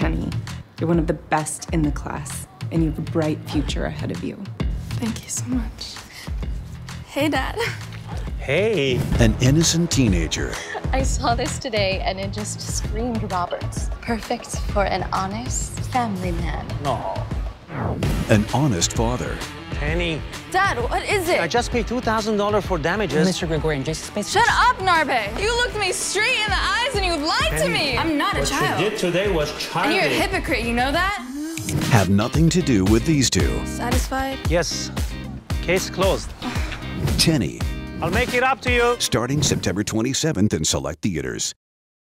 Tenny. You're one of the best in the class, and you have a bright future ahead of you. Thank you so much. Hey, Dad. Hey. An innocent teenager. I saw this today and it just screamed Roberts. Perfect for an honest family man. No. An honest father. Tenny. Dad, what is it? I just paid $2,000 for damages. Mr. Gregorian, just space. Shut up, Narbe! You looked me straight in the eyes and you lied to me! I'm not a child. What you did today was childish. And you're a hypocrite, you know that? Have nothing to do with these two. Satisfied? Yes. Case closed. Tenny. I'll make it up to you. Starting September 27th in select theaters.